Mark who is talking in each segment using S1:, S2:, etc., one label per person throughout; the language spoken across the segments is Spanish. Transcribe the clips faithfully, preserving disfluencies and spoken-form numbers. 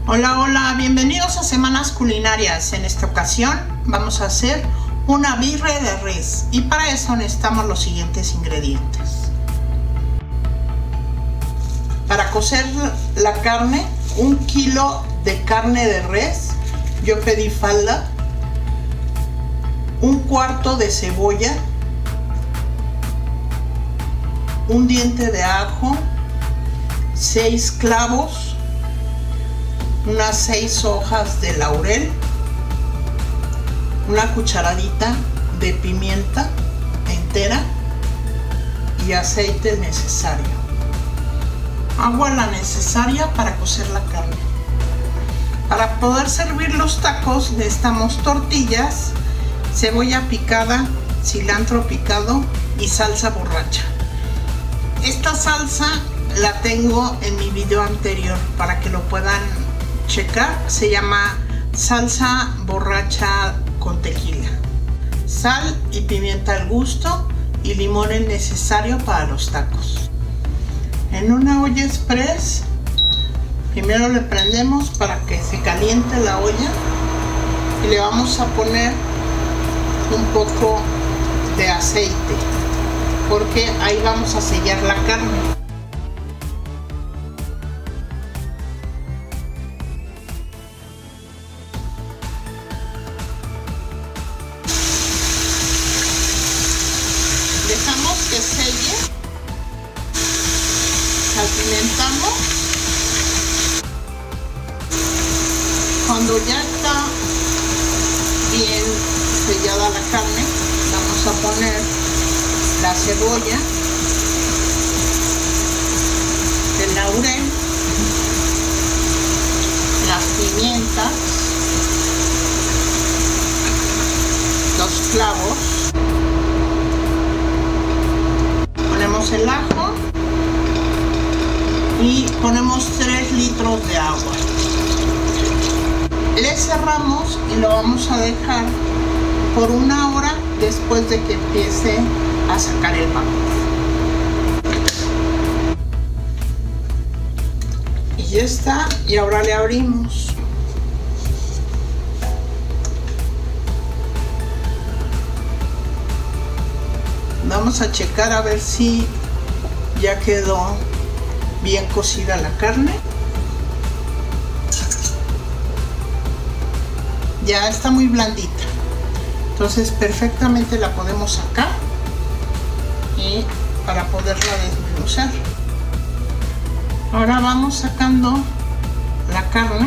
S1: Hola, hola, bienvenidos a Semanas Culinarias. En esta ocasión vamos a hacer una birria de res y para eso necesitamos los siguientes ingredientes. Para cocer la carne, un kilo de carne de res, yo pedí falda, un cuarto de cebolla, un diente de ajo, seis clavos, unas seis hojas de laurel, una cucharadita de pimienta entera y aceite necesario. Agua la necesaria para cocer la carne. Para poder servir los tacos necesitamos tortillas, cebolla picada, cilantro picado y salsa borracha. Esta salsa la tengo en mi video anterior para que lo puedan checar. Se llama salsa borracha con tequila. Sal y pimienta al gusto y limón el necesario para los tacos. En una olla express primero le prendemos para que se caliente la olla y le vamos a poner un poco de aceite porque ahí vamos a sellar la carne. Dejamos que selle, salpimentamos. Cuando ya está bien sellada la carne, vamos a poner la cebolla, el laurel, las pimientas, los clavos. Ponemos el ajo y ponemos tres litros de agua. Le cerramos y lo vamos a dejar por una hora después de que empiece a sacar el vapor. Y ya está, y ahora le abrimos. Vamos a checar a ver si ya quedó bien cocida la carne. Ya está muy blandita, entonces perfectamente la podemos sacar y para poderla desmenuzar. Ahora vamos sacando la carne.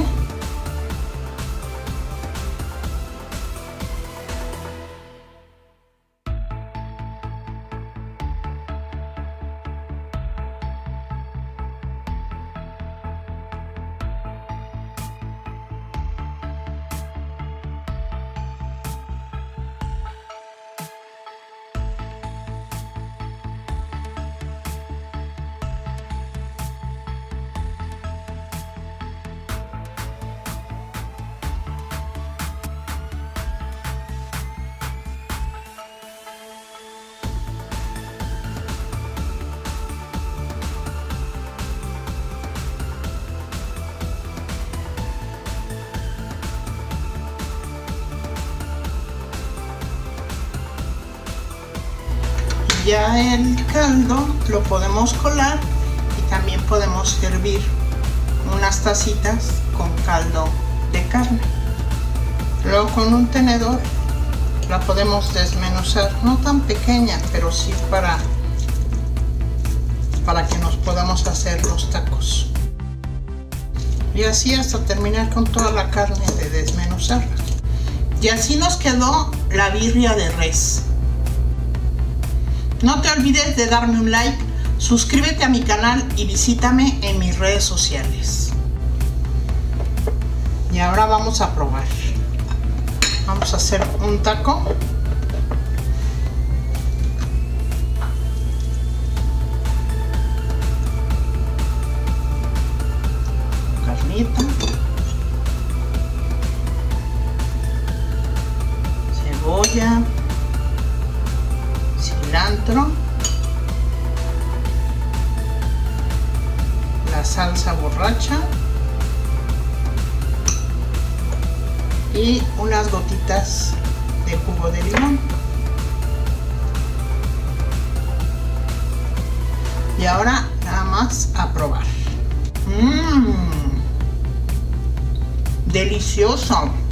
S1: Ya el caldo lo podemos colar y también podemos servir unas tacitas con caldo de carne. Luego con un tenedor la podemos desmenuzar, no tan pequeña, pero sí para, para que nos podamos hacer los tacos. Y así hasta terminar con toda la carne de desmenuzarla. Y así nos quedó la birria de res. No te olvides de darme un like, suscríbete a mi canal y visítame en mis redes sociales. Y ahora vamos a probar. Vamos a hacer un taco. Carnita. Cebolla. Cilantro, la salsa borracha y unas gotitas de jugo de limón. Y ahora nada más a probar. Mmm, delicioso.